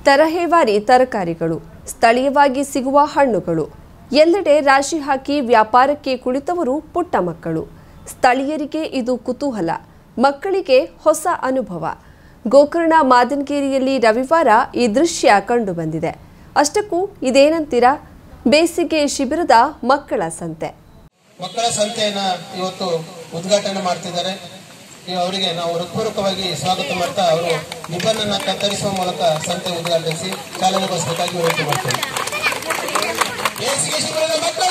ತರಹೇವಾರಿ ತರಕಾರಿಗಳು, ಸ್ಥಳೀಯವಾಗಿ ಸಿಗುವ ಹಣ್ಣುಗಳು, ಎಲ್ಲೆಡೆ ರಾಶಿ ಹಾಕಿ ವ್ಯಾಪಾರಕ್ಕೆ ಕುಳಿತವರು ಪುಟ್ಟ ಮಕ್ಕಳು. ಸ್ಥಳೀಯರಿಗೆ ಇದು ಕುತೂಹಲ, ಮಕ್ಕಳಿಗೆ ಹೊಸ ಅನುಭವ. ಗೋಕರ್ಣ ಮಾದನಗೇರಿಯಲ್ಲಿ ರವಿವಾರ ಈ ದೃಶ್ಯ ಕಂಡುಬಂದಿದೆ. ಅಷ್ಟಕ್ಕೂ ಇದೇನಂತೀರಾ? ಬೇಸಿಗೆ ಶಿಬಿರದ ಮಕ್ಕಳ ಸಂತೆ. ಮಕ್ಕಳ ಸಂತೆಯನ್ನ ಇವತ್ತು ಉದ್ಘಾಟನೆ ಮಾಡ್ತಿದ್ದಾರೆ. ಅವರಿಗೆ ನಾವು ಹೃತ್ಪೂರ್ವಕವಾಗಿ ಸ್ವಾಗತ ಮಾಡ್ತಾ ಅವರು ನಿಬಂಧನ ಕತ್ತರಿಸುವ ಮೂಲಕ ಸಂತೆ ಉದ್ಘಾಟಿಸಿ ಚಾಲನೆಗೊಳಿಸಬೇಕಾಗಿ ವಿನಂತಿ ಮಾಡ್ತೇವೆ. ಬೇಸಿಗೆ ಶಿಬಿರದ ಮಕ್ಕಳೇ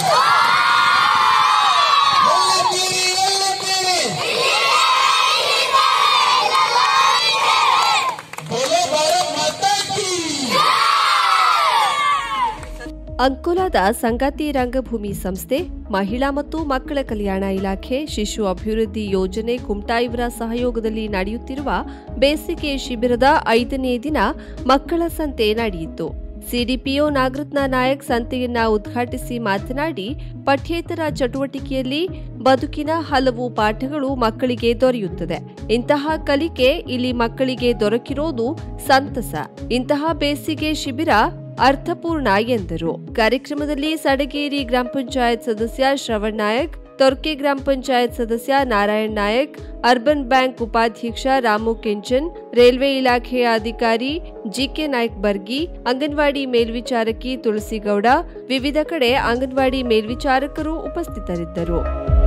ಅಂಕೋಲಾದ ಸಂಗಾತಿ ರಂಗಭೂಮಿ ಸಂಸ್ಥೆ, ಮಹಿಳಾ ಮತ್ತು ಮಕ್ಕಳ ಕಲ್ಯಾಣ ಇಲಾಖೆ, ಶಿಶು ಅಭಿವೃದ್ಧಿ ಯೋಜನೆ ಕುಮಟಾ ಇವರ ಸಹಯೋಗದಲ್ಲಿ ನಡೆಯುತ್ತಿರುವ ಬೇಸಿಗೆ ಶಿಬಿರದ 5ನೇ ದಿನ ಮಕ್ಕಳ ಸಂತೆ ನಡೆಯಿತು. ಸಿಡಿಪಿಒ ನಾಗರತ್ನ ನಾಯಕ್ ಸಂತೆಯನ್ನ ಉದ್ಘಾಟಿಸಿ ಮಾತನಾಡಿ, ಪಠ್ಯೇತರ ಚಟುವಟಿಕೆಯಲ್ಲಿ ಬದುಕಿನ ಹಲವು ಪಾಠಗಳು ಮಕ್ಕಳಿಗೆ ದೊರೆಯುತ್ತದೆ. ಇಂತಹ ಕಲಿಕೆ ಇಲ್ಲಿ ಮಕ್ಕಳಿಗೆ ದೊರಕಿರೋದು ಸಂತಸ. ಇಂತಹ ಬೇಸಿಗೆ ಶಿಬಿರ ಅರ್ಥಪೂರ್ಣ ಎಂದರು. ಕಾರ್ಯಕ್ರಮದಲ್ಲಿ ಸಡಗೇರಿ ಗ್ರಾಮ ಪಂಚಾಯತ್ ಸದಸ್ಯ ಶ್ರವಣ್ ನಾಯಕ್, ತೊರ್ಕೆ ಗ್ರಾಮ ಪಂಚಾಯತ್ ಸದಸ್ಯ ನಾರಾಯಣ್ ನಾಯಕ್, ಅರ್ಬನ್ ಬ್ಯಾಂಕ್ ಉಪಾಧ್ಯಕ್ಷ ರಾಮು ಕೆಂಚನ್, ರೈಲ್ವೆ ಇಲಾಖೆಯ ಅಧಿಕಾರಿ ಜಿಕೆ ನಾಯ್ಕ್ ಬರ್ಗಿ, ಅಂಗನವಾಡಿ ಮೇಲ್ವಿಚಾರಕಿ ತುಳಸಿಗೌಡ, ವಿವಿಧ ಕಡೆ ಅಂಗನವಾಡಿ ಮೇಲ್ವಿಚಾರಕರು ಉಪಸ್ಥಿತರಿದ್ದರು.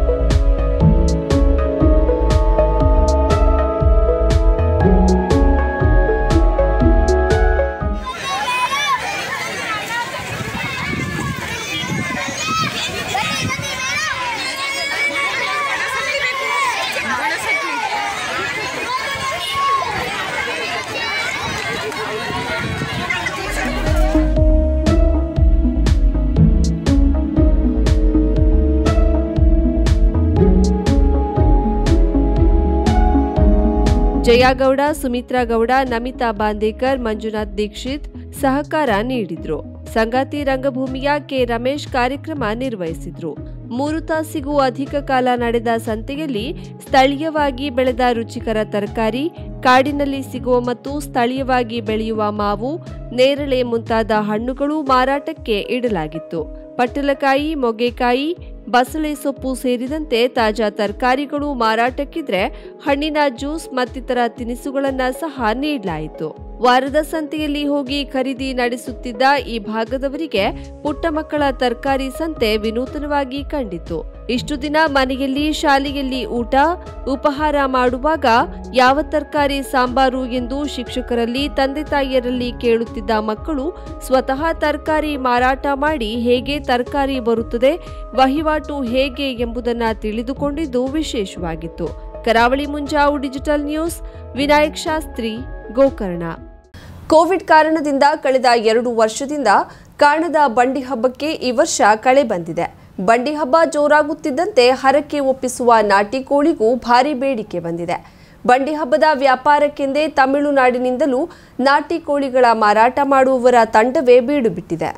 ಜಯಗೌಡ, ಸುಮಿತ್ರಾ ಗೌಡ, ನಮಿತಾ ಬಾಂದೇಕರ್, ಮಂಜುನಾಥ್ ದೀಕ್ಷಿತ್ ಸಹಕಾರ ನೀಡಿದ್ರು. ಸಂಗಾತಿ ರಂಗಭೂಮಿಯ ಕೆ ರಮೇಶ್ ಕಾರ್ಯಕ್ರಮ ನಿರ್ವಹಿಸಿದ್ರು. 3 ತಾಸಿಗೂ ಅಧಿಕ ಕಾಲ ನಡೆದ ಸಂತೆಯಲ್ಲಿ ಸ್ಥಳೀಯವಾಗಿ ಬೆಳೆದ ರುಚಿಕರ ತರಕಾರಿ, ಕಾಡಿನಲ್ಲಿ ಸಿಗುವ ಮತ್ತು ಸ್ಥಳೀಯವಾಗಿ ಬೆಳೆಯುವ ಮಾವು, ನೇರಳೆ ಮುಂತಾದ ಹಣ್ಣುಗಳು ಮಾರಾಟಕ್ಕೆ ಇಡಲಾಗಿತ್ತು. ಪಟ್ಟಲಕಾಯಿ, ಮೊಗೆಕಾಯಿ, ಬಸಳೆ ಸೊಪ್ಪು ಸೇರಿದಂತೆ ತಾಜಾ ತರಕಾರಿಗಳು ಮಾರಾಟಕ್ಕಿದ್ರೆ ಹಣ್ಣಿನ ಜ್ಯೂಸ್ ಮತ್ತಿತರ ತಿನಿಸುಗಳನ್ನ ಸಹ ನೀಡಲಾಯಿತು. ವಾರದ ಸಂತೆಯಲ್ಲಿ ಹೋಗಿ ಖರೀದಿ ನಡೆಸುತ್ತಿದ್ದ ಈ ಭಾಗದವರಿಗೆ ಪುಟ್ಟ ಮಕ್ಕಳ ತರಕಾರಿ ಸಂತೆ ವಿನೂತನವಾಗಿ ಕಂಡಿತು. ಇಷ್ಟು ದಿನ ಮನೆಯಲ್ಲಿ, ಶಾಲೆಯಲ್ಲಿ ಊಟ, ಉಪಹಾರ ಮಾಡುವಾಗ ಯಾವ ತರಕಾರಿ ಸಾಂಬಾರು ಎಂದು ಶಿಕ್ಷಕರಲ್ಲಿ, ತಂದೆ ತಾಯಿಯರಲ್ಲಿ ಕೇಳುತ್ತಿದ್ದ ಮಕ್ಕಳು ಸ್ವತಃ ತರಕಾರಿ ಮಾರಾಟ ಮಾಡಿ ಹೇಗೆ ತರಕಾರಿ ಬರುತ್ತದೆ, ವಹಿವಾಟು ಹೇಗೆ ಎಂಬುದನ್ನು ತಿಳಿದುಕೊಂಡಿದ್ದು ವಿಶೇಷವಾಗಿತ್ತು. Karavali Munjavu digital news, Vinayak Shastri, Gokarna. Covid ಕಾರಣದಿಂದ ಕಳೆದ 2 ವರ್ಷದಿಂದ ಕಾಣದ ಬಂಡಿ ಹಬ್ಬಕ್ಕೆ ಈ ವರ್ಷ ಕಳೆ ಬಂದಿದೆ. ಬಂಡಿ ಹಬ್ಬ ಜೋರಾಗುತ್ತಿದ್ದಂತೆ ಹರಕೆ ಒಪ್ಪಿಸುವ ನಾಟಿ ಕೋಳಿಗೂ ಭಾರಿ ಬೇಡಿಕೆ ಬಂದಿದೆ. ಬಂಡಿ ಹಬ್ಬದ ವ್ಯಾಪಾರಕ್ಕೆಂದೇ ತಮಿಳುನಾಡಿನಿಂದಲೂ ನಾಟಿ ಕೋಳಿಗಳ ಮಾರಾಟ ಮಾಡುವವರ ತಂಡವೇ ಬೀಡು ಬಿಟ್ಟಿದೆ.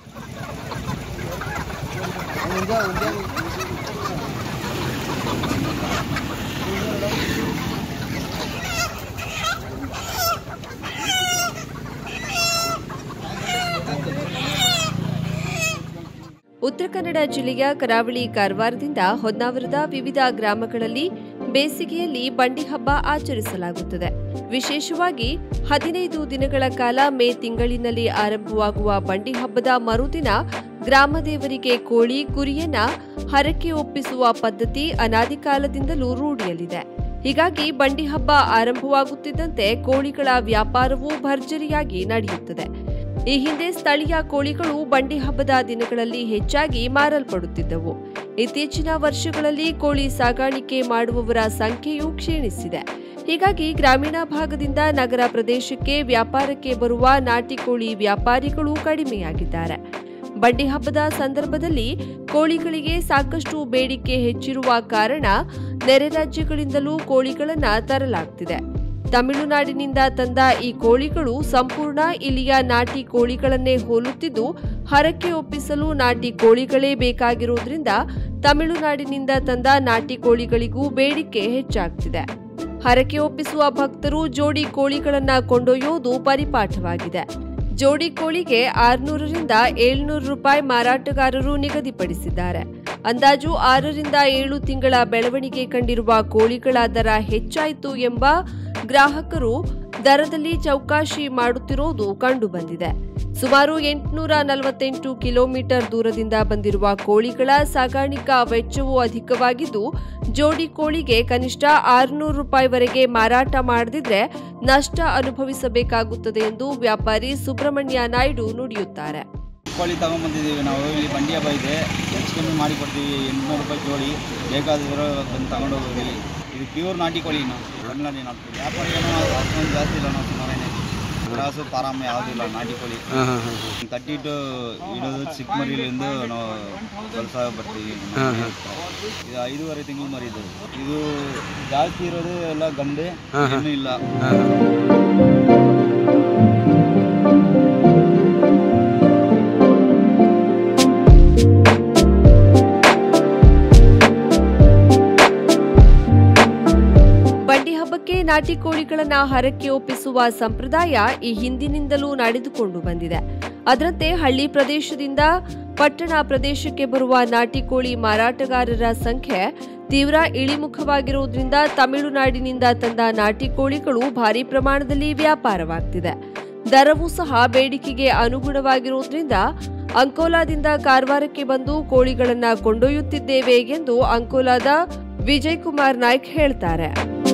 ಉತ್ತರ ಕನ್ನಡ ಜಿಲ್ಲೆಯ ಕರಾವಳಿ, ಕಾರವಾರದಿಂದ ಹೊನ್ನಾವರದ ವಿವಿಧ ಗ್ರಾಮಗಳಲ್ಲಿ ಬೇಸಿಗೆಯಲ್ಲಿ ಬಂಡಿ ಹಬ್ಬ ಆಚರಿಸಲಾಗುತ್ತದೆ. ವಿಶೇಷವಾಗಿ 15 ದಿನಗಳ ಕಾಲ ಮೇ ತಿಂಗಳಿನಲ್ಲಿ ಆರಂಭವಾಗುವ ಬಂಡಿ ಹಬ್ಬದ ಮರುದಿನ ಗ್ರಾಮದೇವರಿಗೆ ಕೋಳಿ, ಕುರಿಯನ್ನ ಹರಕೆ ಒಪ್ಪಿಸುವ ಪದ್ಧತಿ ಅನಾದಿ ಕಾಲದಿಂದಲೂ ರೂಢಿಯಲ್ಲಿದೆ. ಹೀಗಾಗಿ ಬಂಡಿ ಹಬ್ಬ ಆರಂಭವಾಗುತ್ತಿದ್ದಂತೆ ಕೋಳಿಗಳ ವ್ಯಾಪಾರವೂ ಭರ್ಜರಿಯಾಗಿ ನಡೆಯುತ್ತದೆ. ಈ ಹಿಂದೆ ಸ್ಥಳೀಯ ಕೋಳಿಗಳು ಬಂಡಿ ಹಬ್ಬದ ದಿನಗಳಲ್ಲಿ ಹೆಚ್ಚಾಗಿ ಮಾರಲ್ಪಡುತ್ತಿದ್ದವು. ಇತ್ತೀಚಿನ ವರ್ಷಗಳಲ್ಲಿ ಕೋಳಿ ಸಾಗಾಣಿಕೆ ಮಾಡುವವರ ಸಂಖ್ಯೆಯೂ ಕ್ಷೀಣಿಸಿದೆ. ಹೀಗಾಗಿ ಗ್ರಾಮೀಣ ಭಾಗದಿಂದ ನಗರ ಪ್ರದೇಶಕ್ಕೆ ವ್ಯಾಪಾರಕ್ಕೆ ಬರುವ ನಾಟಿ ಕೋಳಿ ವ್ಯಾಪಾರಿಗಳು ಕಡಿಮೆಯಾಗಿದ್ದಾರೆ. ಬಂಡಿ ಹಬ್ಬದ ಸಂದರ್ಭದಲ್ಲಿ ಕೋಳಿಗಳಿಗೆ ಸಾಕಷ್ಟು ಬೇಡಿಕೆ ಹೆಚ್ಚಿರುವ ಕಾರಣ ನೆರೆ ರಾಜ್ಯಗಳಿಂದಲೂ ಕೋಳಿಗಳನ್ನು ತರಲಾಗುತ್ತಿದೆ. ತಮಿಳುನಾಡಿನಿಂದ ತಂದ ಈ ಕೋಳಿಗಳು ಸಂಪೂರ್ಣ ಇಲ್ಲಿಯ ನಾಟಿ ಕೋಳಿಗಳನ್ನೇ ಹೋಲುತ್ತಿದ್ದು, ಹರಕೆ ಒಪ್ಪಿಸಲು ನಾಟಿ ಕೋಳಿಗಳೇ ಬೇಕಾಗಿರುವುದರಿಂದ ತಮಿಳುನಾಡಿನಿಂದ ತಂದ ನಾಟಿ ಕೋಳಿಗಳಿಗೂ ಬೇಡಿಕೆ ಹೆಚ್ಚಾಗುತ್ತಿದೆ. ಹರಕೆ ಒಪ್ಪಿಸುವ ಭಕ್ತರು ಜೋಡಿ ಕೋಳಿಗಳನ್ನ ಕೊಂಡೊಯ್ಯುವುದು ಪರಿಪಾಠವಾಗಿದೆ. ಜೋಡಿ ಕೋಳಿಗೆ 600 ರಿಂದ 700 ರೂಪಾಯಿ ಮಾರಾಟಗಾರರು ನಿಗದಿಪಡಿಸಿದ್ದಾರೆ. ಅಂದಾಜು 6 ರಿಂದ 7 ತಿಂಗಳ ಬೆಳವಣಿಗೆ ಕಂಡಿರುವ ಕೋಳಿಗಳ ದರ ಹೆಚ್ಚಾಯಿತು ಎಂಬ ಗ್ರಾಹಕರು ದರದಲ್ಲಿ ಚೌಕಾಶಿ ಮಾಡುತ್ತಿರುವುದು ಕಂಡುಬಂದಿದೆ. ಸುಮಾರು 848 ಕಿಲೋಮೀಟರ್ ದೂರದಿಂದ ಬಂದಿರುವ ಕೋಳಿಗಳ ಸಾಗಾಣಿಕಾ ವೆಚ್ಚವೂ ಅಧಿಕವಾಗಿದ್ದು, ಜೋಡಿ ಕೋಳಿಗೆ ಕನಿಷ್ಠ 600 ರೂಪಾಯಿವರೆಗೆ ಮಾರಾಟ ಮಾಡದಿದ್ರೆ ನಷ್ಟ ಅನುಭವಿಸಬೇಕಾಗುತ್ತದೆ ಎಂದು ವ್ಯಾಪಾರಿ ಸುಬ್ರಹ್ಮಣ್ಯ ನಾಯ್ಡು ನುಡಿಯುತ್ತಾರೆ. ಕೋಳಿ ತಗೊಂಡ್ಬಂದಿದ್ದೀವಿ ನಾವು, ಇಲ್ಲಿ ಬಂಡಿ ಹಬ್ಬ ಇದೆ, ಹೆಚ್ಚು ಕಮ್ಮಿ ಮಾಡಿ ಕೊಡ್ತೀವಿ. 800 ರೂಪಾಯಿ ಜೋಡಿ, ಬೇಕಾದರೂ ಬಂದು ತಗೊಂಡೋಗ್ರಿ. ಇದು ಪ್ಯೂರ್ ನಾಟಿ ಕೋಳಿ. ಒಳ್ಳೆ ನಾಟಿ ವ್ಯಾಪಾರ ಏನೋ ಅಷ್ಟೊಂದು ಜಾಸ್ತಿ ಇಲ್ಲ, ನಾವು ಸುಮಾರೇನೆ ಗ್ರಾಸು ಪಾರಾಮ ಯಾವುದಿಲ್ಲ. ನಾಟಿ ಕೋಳಿ ಕಟ್ಟಿಟ್ಟು ಇಡೋದು ಚಿಕ್ಕ ಮರಿಲಿಂದ ನಾವು ಕೆಲಸ ಬರ್ತೀವಿ. ಇದು 5.5 ತಿಂಗಳು ಮರಿದು. ಇದು ಜಾಸ್ತಿ ಇರೋದು ಎಲ್ಲ ಗಂಡೆ, ಇನ್ನೂ ಇಲ್ಲ. ನಾಟಿ ಕೋಳಿಗಳನ್ನ ಹರಕೆ ಒಪ್ಪಿಸುವ ಸಂಪ್ರದಾಯ ಈ ಹಿಂದಿನಿಂದಲೂ ನಡೆದುಕೊಂಡು ಬಂದಿದೆ. ಅದರಂತೆ ಹಳ್ಳಿ ಪ್ರದೇಶದಿಂದ ಪಟ್ಟಣ ಪ್ರದೇಶಕ್ಕೆ ಬರುವ ನಾಟಿ ಕೋಳಿ ಮಾರಾಟಗಾರರ ಸಂಖ್ಯೆ ತೀವ್ರ ಇಳಿಮುಖವಾಗಿರುವುದರಿಂದ ತಮಿಳುನಾಡಿನಿಂದ ತಂದ ನಾಟಿ ಕೋಳಿಗಳು ಭಾರಿ ಪ್ರಮಾಣದಲ್ಲಿ ವ್ಯಾಪಾರವಾಗ್ತಿದೆ. ದರವೂ ಸಹ ಬೇಡಿಕೆಗೆ ಅನುಗುಣವಾಗಿರುವುದರಿಂದ ಅಂಕೋಲಾದಿಂದ ಕಾರವಾರಕ್ಕೆ ಬಂದು ಕೋಳಿಗಳನ್ನ ಕೊಂಡೊಯ್ಯುತ್ತಿದ್ದೇವೆ ಎಂದು ಅಂಕೋಲಾದ ವಿಜಯ್ ಕುಮಾರ್ ನಾಯ್ಕ್ ಹೇಳ್ತಾರೆ.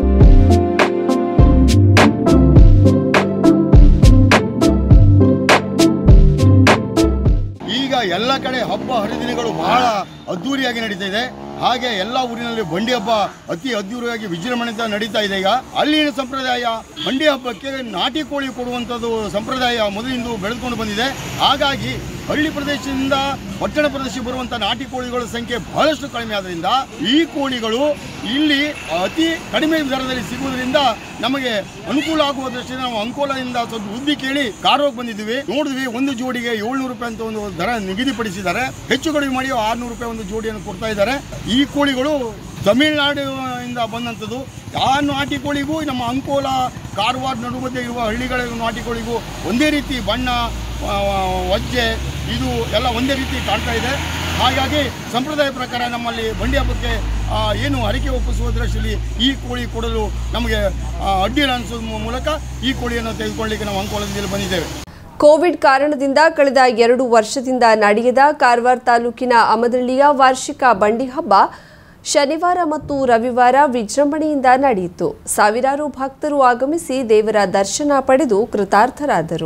ಈಗ ಎಲ್ಲ ಕಡೆ ಹಬ್ಬ ಹರಿದಿನಗಳು ಬಹಳ ಅದ್ದೂರಿಯಾಗಿ ನಡೀತಾ ಇದೆ. ಹಾಗೆ ಎಲ್ಲ ಊರಿನಲ್ಲಿ ಬಂಡಿ ಹಬ್ಬ ಅತಿ ಅದ್ದೂರಿಯಾಗಿ ವಿಜೃಂಭಣೆಯಿಂದ ನಡೀತಾ ಇದೆ. ಈಗ ಅಲ್ಲಿನ ಸಂಪ್ರದಾಯ ಬಂಡಿ ಹಬ್ಬಕ್ಕೆ ನಾಟಿ ಕೋಳಿ ಕೊಡುವಂಥದ್ದು ಸಂಪ್ರದಾಯ ಮೊದಲಿಂದ ಬೆಳೆದುಕೊಂಡು ಬಂದಿದೆ. ಹಾಗಾಗಿ ಹಳ್ಳಿ ಪ್ರದೇಶದಿಂದ ಪಟ್ಟಣ ಪ್ರದೇಶಕ್ಕೆ ಬರುವಂಥ ನಾಟಿ ಕೋಳಿಗಳ ಸಂಖ್ಯೆ ಬಹಳಷ್ಟು ಕಡಿಮೆ ಆದ್ದರಿಂದ ಈ ಕೋಳಿಗಳು ಇಲ್ಲಿ ಅತಿ ಕಡಿಮೆ ದರದಲ್ಲಿ ಸಿಗುವುದರಿಂದ ನಮಗೆ ಅನುಕೂಲ ಆಗುವ ದೃಷ್ಟಿಯಿಂದ ನಾವು ಅಂಕೋಲದಿಂದ ಸ್ವಲ್ಪ ಬುದ್ಧಿ ಕೇಳಿ ಕಾರವಾರಕ್ಕೆ ಬಂದಿದ್ದೀವಿ. ನೋಡಿದ್ವಿ, ಒಂದು ಜೋಡಿಗೆ 700 ರೂಪಾಯಿ ಅಂತ ಒಂದು ದರ ನಿಗದಿಪಡಿಸಿದ್ದಾರೆ. ಹೆಚ್ಚು ಕಡಿಮೆ ಮಾಡಿ 600 ರೂಪಾಯಿ ಒಂದು ಜೋಡಿಯನ್ನು ಕೊಡ್ತಾ ಇದ್ದಾರೆ. ಈ ಕೋಳಿಗಳು ತಮಿಳುನಾಡಿನಿಂದ ಬಂದಂಥದ್ದು. ಆ ನಾಟಿ ಕೋಳಿಗೂ ನಮ್ಮ ಅಂಕೋಲ ಕಾರವಾರ ನಡುಮಧ್ಯೆ ಇರುವ ಹಳ್ಳಿಗಳ ನಾಟಿ ಕೋಳಿಗೂ ಒಂದೇ ರೀತಿ ಬಣ್ಣ, ವಜ್ಜೆ ಇದು ಎಲ್ಲ ಒಂದೇ ರೀತಿ ಕಾಣ್ತಾ ಇದೆ. ಹಾಗಾಗಿ ಸಂಪ್ರದಾಯ ಪ್ರಕಾರ ನಮ್ಮಲ್ಲಿ ಬಂಡಿ ಹಬ್ಬಕ್ಕೆ ಏನು ಹರಕೆ ಒಪ್ಪಿಸುವ ದೃಷ್ಟಿಯಲ್ಲಿ ಈ ಕೋಳಿ ಕೊಡಲು ನಮಗೆ ಅಡ್ಡಿಲ್ಲ ಅನಿಸೋದ್ರ ಮೂಲಕ ಈ ಕೋಳಿಯನ್ನು ತೆಗೆದುಕೊಳ್ಳಲಿಕ್ಕೆ ನಾವು ಅಂಕೋಲದಿಂದ ಬಂದಿದ್ದೇವೆ. ಕೋವಿಡ್ ಕಾರಣದಿಂದ ಕಳೆದ 2 ವರ್ಷದಿಂದ ನಡೆಯದ ಕಾರವಾರ ತಾಲೂಕಿನ ಅಮದಳ್ಳಿಯ ವಾರ್ಷಿಕ ಬಂಡಿ ಹಬ್ಬ ಶನಿವಾರ ಮತ್ತು ರವಿವಾರ ವಿಜೃಂಭಣೆಯಿಂದ ನಡೆಯಿತು. ಸಾವಿರಾರು ಭಕ್ತರು ಆಗಮಿಸಿ ದೇವರ ದರ್ಶನ ಪಡೆದು ಕೃತಾರ್ಥರಾದರು.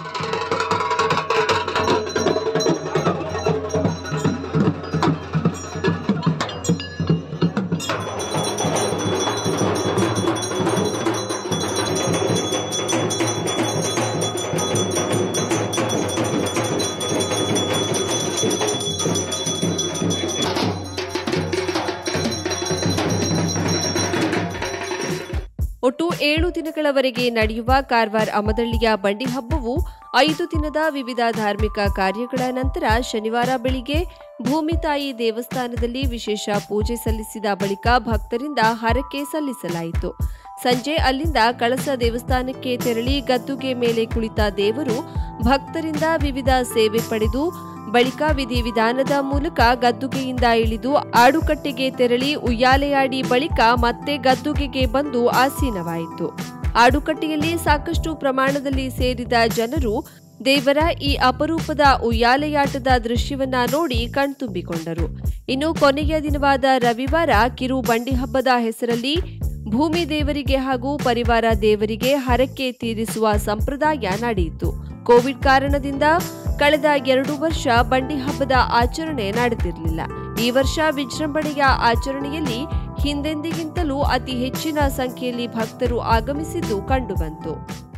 ಒಟ್ಟು 7 ದಿನಗಳವರೆಗೆ ನಡೆಯುವ ಕಾರವಾರ ಅಮದಳ್ಳಿಯ ಬಂಡಿ ಹಬ್ಬವು 5 ದಿನದ ವಿವಿಧ ಧಾರ್ಮಿಕ ಕಾರ್ಯಗಳ ನಂತರ ಶನಿವಾರ ಬೆಳಿಗ್ಗೆ ಭೂಮಿ ತಾಯಿ ದೇವಸ್ಥಾನದಲ್ಲಿ ವಿಶೇಷ ಪೂಜೆ ಸಲ್ಲಿಸಿದ ಬಳಿಕ ಭಕ್ತರಿಂದ ಹರಕೆ ಸಲ್ಲಿಸಲಾಯಿತು. ಸಂಜೆ ಅಲ್ಲಿಂದ ಕಳಸ ದೇವಸ್ಥಾನಕ್ಕೆ ತೆರಳಿ ಗದ್ದುಗೆ ಮೇಲೆ ಕುಳಿತ ದೇವರು ಭಕ್ತರಿಂದ ವಿವಿಧ ಸೇವೆ ಪಡೆದು ಬಳಿಕ ವಿಧಿವಿಧಾನದ ಮೂಲಕ ಗದ್ದುಗೆಯಿಂದ ಇಳಿದು ಆಡುಕಟ್ಟೆಗೆ ತೆರಳಿ ಉಯ್ಯಾಲೆಯಾಡಿ ಬಳಿಕ ಮತ್ತೆ ಗದ್ದುಗೆಗೆ ಬಂದು ಆಸೀನವಾಯಿತು. ಆಡುಕಟ್ಟೆಯಲ್ಲಿ ಸಾಕಷ್ಟು ಪ್ರಮಾಣದಲ್ಲಿ ಸೇರಿದ ಜನರು ದೇವರ ಈ ಅಪರೂಪದ ಉಯ್ಯಾಲೆಯಾಟದ ದೃಶ್ಯವನ್ನ ನೋಡಿ ಕಣ್ತುಂಬಿಕೊಂಡರು. ಇನ್ನು ಕೊನೆಯ ದಿನವಾದ ರವಿವಾರ ಕಿರು ಬಂಡಿ ಹಬ್ಬದ ಹೆಸರಲ್ಲಿ ಭೂಮಿ ದೇವರಿಗೆ ಹಾಗೂ ಪರಿವಾರ ದೇವರಿಗೆ ಹರಕೆ ತೀರಿಸುವ ಸಂಪ್ರದಾಯ ನಡೆಯಿತು. ಕೋವಿಡ್ ಕಾರಣದಿಂದ ಕಳೆದ 2 ವರ್ಷ ಬಂಡಿ ಹಬ್ಬದ ಆಚರಣೆ ನಡೆದಿರಲಿಲ್ಲ. ಈ ವರ್ಷ ವಿಜೃಂಭಣೆಯ ಆಚರಣೆಯಲ್ಲಿ ಹಿಂದೆಂದಿಗಿಂತಲೂ ಅತಿ ಹೆಚ್ಚಿನ ಸಂಖ್ಯೆಯಲ್ಲಿ ಭಕ್ತರು ಆಗಮಿಸಿದ್ದು ಕಂಡುಬಂತು.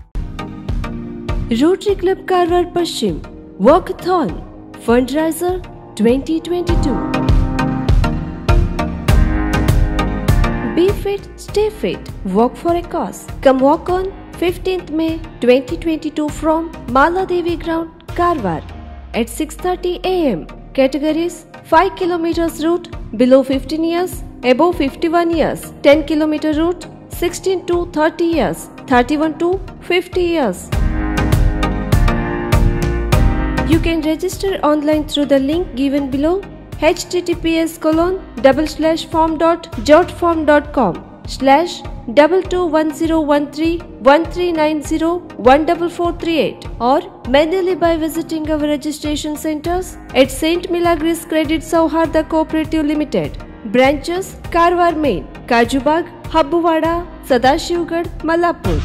ರೋಟರಿ ಕ್ಲಬ್ ಕಾರವಾರ ಪಶ್ಚಿಮ walkathon fund raiser 2022. Be fit, stay fit, walk for a cause. Come walk on 15th May 2022 from Maladevi Ground, Karwar at 6:30 a.m. Categories 5 km route below 15 years, above 51 years, 10 km route 16 to 30 years, 31 to 50 years. You can register online through the link given below https://form.jotform.com/2210131390 or manually by visiting our registration centers at St. Milagris Credit Sauharda Cooperative Limited. Branches Karwar Main, Kajubag, Habbuvada, Sadashivgarh, Malapur.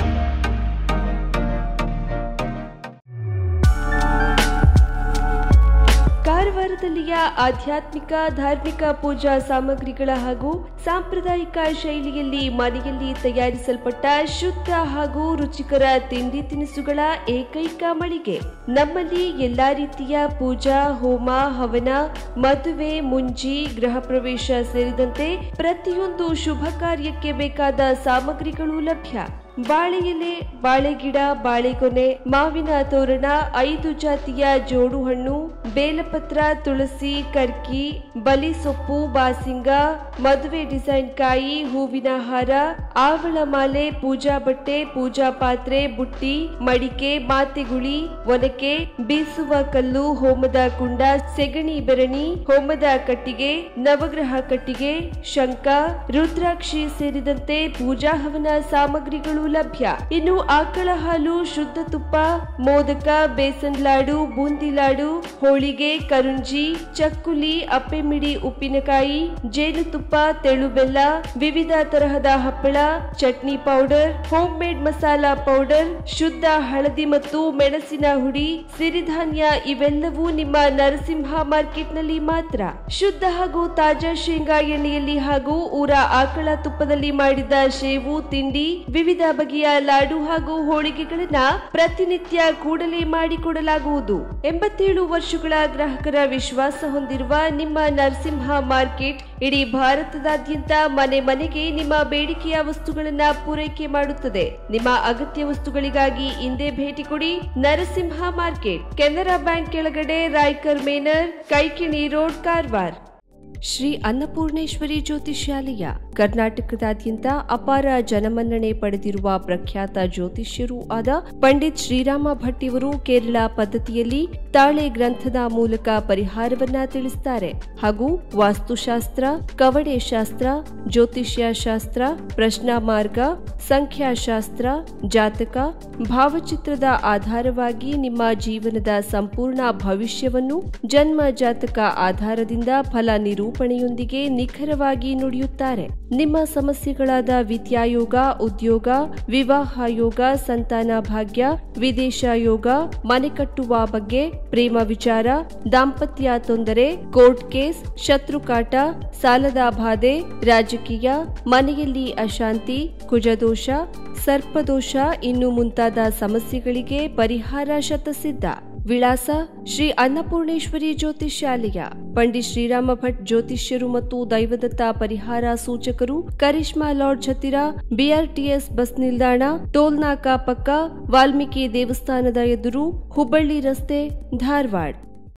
ಕಾರವಾರದಲ್ಲಿಯ ಆಧ್ಯಾತ್ಮಿಕ ಧಾರ್ಮಿಕ ಪೂಜಾ ಸಾಮಗ್ರಿಗಳ ಹಾಗೂ ಸಾಂಪ್ರದಾಯಿಕ ಶೈಲಿಯಲ್ಲಿ ಮನೆಯಲ್ಲಿ ತಯಾರಿಸಲ್ಪಟ್ಟ ಶುದ್ಧ ಹಾಗೂ ರುಚಿಕರ ತಿಂಡಿ ತಿನಿಸುಗಳ ಏಕೈಕ ಮಳಿಗೆ. ನಮ್ಮಲ್ಲಿ ಎಲ್ಲಾ ರೀತಿಯ ಪೂಜಾ, ಹೋಮ, ಹವನ, ಮದುವೆ, ಮುಂಜಿ, ಗೃಹ ಪ್ರವೇಶ ಸೇರಿದಂತೆ ಪ್ರತಿಯೊಂದು ಶುಭ ಕಾರ್ಯಕ್ಕೆ ಬೇಕಾದ ಸಾಮಗ್ರಿಗಳು ಲಭ್ಯ. ಬಾಳೆ ಎಲೆ, ಬಾಳೆಗಿಡ, ಬಾಳೆಗೊನೆ, ಮಾವಿನ ತೋರಣ, 5 ಜಾತಿಯ ಜೋಡು ಹಣ್ಣು, ಬೇಲಪತ್ರ, ತುಳಸಿ, ಕರ್ಕಿ, ಬಲಿ ಸೊಪ್ಪು, ಬಾಸಿಂಗ, ಮದುವೆ ಡಿಸೈನ್ ಕಾಯಿ, ಹೂವಿನ ಹಾರ, ಆವಳ ಮಾಲೆ, ಪೂಜಾ ಬಟ್ಟೆ, ಪೂಜಾ ಪಾತ್ರೆ, ಬುಟ್ಟಿ, ಮಡಿಕೆ, ಮಾತೆಗುಳಿ, ಒನಕೆ, ಬೀಸುವ ಕಲ್ಲು, ಹೋಮದ ಕುಂಡ, ಸೆಗಣಿ ಬೆರಣಿ, ಹೋಮದ ಕಟ್ಟಿಗೆ, ನವಗ್ರಹ ಕಟ್ಟಿಗೆ, ಶಂಖ, ರುದ್ರಾಕ್ಷಿ ಸೇರಿದಂತೆ ಪೂಜಾ ಹವನ ಸಾಮಗ್ರಿಗಳು ಲಭ್ಯ. ಇನ್ನು ಆಕಳ ಹಾಲು, ಶುದ್ಧ ತುಪ್ಪ, ಮೋದಕ, ಬೇಸನ್ ಲಾಡು, ಬೂಂದಿ ಲಾಡು, ಹೋಳಿಗೆ, ಕರುಂಜಿ, ಚಕ್ಕುಲಿ, ಅಪ್ಪೆಮಿಡಿ, ಉಪ್ಪಿನಕಾಯಿ, ಜೇನುತುಪ್ಪ, ತೆಳು ಬೆಲ್ಲ, ವಿವಿಧ ತರಹದ ಹಪ್ಪಳ, chutney powder, home made masala powder, ಶುದ್ಧ ಹಳದಿ ಮತ್ತು ಮೆಣಸಿನ ಹುಡಿ, ಸಿರಿಧಾನ್ಯ ಇವೆಲ್ಲವೂ ನಿಮ್ಮ ನರಸಿಂಹ ಮಾರ್ಕೆಟ್ನಲ್ಲಿ ಮಾತ್ರ. ಶುದ್ಧ ಹಾಗೂ ತಾಜಾ ಶೇಂಗಾ ಎಣ್ಣೆಯಲ್ಲಿ ಹಾಗೂ ಊರ ಆಕಳ ತುಪ್ಪದಲ್ಲಿ ಮಾಡಿದ ಶೇವು ತಿಂಡಿ, ವಿವಿಧ ಬಗೆಯ ಲಾಡು ಹಾಗೂ ಹೋಳಿಗೆಗಳನ್ನ ಪ್ರತಿನಿತ್ಯ ಕೂಡಲೇ ಮಾಡಿಕೊಡಲಾಗುವುದು. 87 ವರ್ಷಗಳ ಗ್ರಾಹಕರ ವಿಶ್ವಾಸ ಹೊಂದಿರುವ ನಿಮ್ಮ ನರಸಿಂಹ ಮಾರ್ಕೆಟ್ ಇಡೀ ಭಾರತದಾದ್ಯಂತ ಮನೆ ಮನೆಗೆ ನಿಮ್ಮ ಬೇಡಿಕೆಯ ವಸ್ತುಗಳನ್ನ ಪೂರೈಕೆ ಮಾಡುತ್ತದೆ. ನಿಮ್ಮ ಅಗತ್ಯ ವಸ್ತುಗಳಿಗಾಗಿ ಇಂದೇ ಭೇಟಿ ಕೊಡಿ. ನರಸಿಂಹ ಮಾರ್ಕೆಟ್, ಕೆನರಾ ಬ್ಯಾಂಕ್ ಕೆಳಗಡೆ, ರಾಯ್ಕರ್ ಮೇನರ್, ಕೈಕಿಣಿ ರೋಡ್, ಕಾರವಾರ. ಶ್ರೀ ಅನ್ನಪೂರ್ಣೇಶ್ವರಿ ಜ್ಯೋತಿಷ್ಯಾಲಯ ಕರ್ನಾಟಕದಾದ್ಯಂತ ಅಪಾರ ಜನಮನ್ನಣೆ ಪಡೆದಿರುವ ಪ್ರಖ್ಯಾತ ಜ್ಯೋತಿಷ್ಯರೂ ಆದ ಪಂಡಿತ್ ಶ್ರೀರಾಮ ಭಟ್ ಇವರು ಕೇರಳ ಪದ್ಧತಿಯಲ್ಲಿ ತಾಳೆ ಗ್ರಂಥದ ಮೂಲಕ ಪರಿಹಾರವನ್ನ ತಿಳಿಸುತ್ತಾರೆ ಹಾಗೂ ವಾಸ್ತುಶಾಸ್ತ್ರ, ಕವಡೆ ಶಾಸ್ತ್ರ, ಜ್ಯೋತಿಷ್ಯ ಶಾಸ್ತ್ರ, ಪ್ರಶ್ನಾ ಮಾರ್ಗ, ಸಂಖ್ಯಾಶಾಸ್ತ್ರ, ಜಾತಕ, ಭಾವಚಿತ್ರದ ಆಧಾರವಾಗಿ ನಿಮ್ಮ ಜೀವನದ ಸಂಪೂರ್ಣ ಭವಿಷ್ಯವನ್ನು ಜನ್ಮ ಜಾತಕ ಆಧಾರದಿಂದ ಫಲ ನಿರೂಪಣೆಯೊಂದಿಗೆ ನಿಖರವಾಗಿ ನುಡಿಯುತ್ತಾರೆ. ನಿಮ್ಮ ಸಮಸ್ಯೆಗಳಾದ ವಿದ್ಯಾಯೋಗ, ಉದ್ಯೋಗ, ವಿವಾಹ ಯೋಗ, ಸಂತಾನ ಭಾಗ್ಯ, ವಿದೇಶ ಯೋಗ, ಮನೆ ಕಟ್ಟುವ ಬಗ್ಗೆ, ಪ್ರೇಮ ವಿಚಾರ, ದಾಂಪತ್ಯ ತೊಂದರೆ, ಕೋರ್ಟ್ ಕೇಸ್, ಶತ್ರುಕಾಟ, ಸಾಲದ ಬಾಧೆ, ರಾಜಕೀಯ, ಮನೆಯಲ್ಲಿ ಅಶಾಂತಿ, ಕುಜದೋಷ, ಸರ್ಪದೋಷ ಇನ್ನು ಮುಂತಾದ ಸಮಸ್ಯೆಗಳಿಗೆ ಪರಿಹಾರ ಶತಸಿದ್ಧ. ವಿಳಾಸ: ಶ್ರೀ ಅನ್ನಪೂರ್ಣೇಶ್ವರಿ ಜ್ಯೋತಿಷ್ಯಾಲಯ, ಪಂಡಿತ್ ಶ್ರೀರಾಮ ಭಟ್ ಜ್ಯೋತಿಷ್ಯರು ಮತ್ತು ದೈವದತ್ತ ಪರಿಹಾರ ಸೂಚಕರು, ಕರಿಷ್ಮಾ ಲಾಡ್ಜ್ ಹತ್ತಿರ, ಬಿಆರ್ಟಿಎಸ್ ಬಸ್ ನಿಲ್ದಾಣ, ಟೋಲ್ ನಾಕಾ ಪಕ್ಕ, ವಾಲ್ಮೀಕಿ ದೇವಸ್ಥಾನದ ಎದುರು, ಹುಬ್ಬಳ್ಳಿ ರಸ್ತೆ, ಧಾರವಾಡ.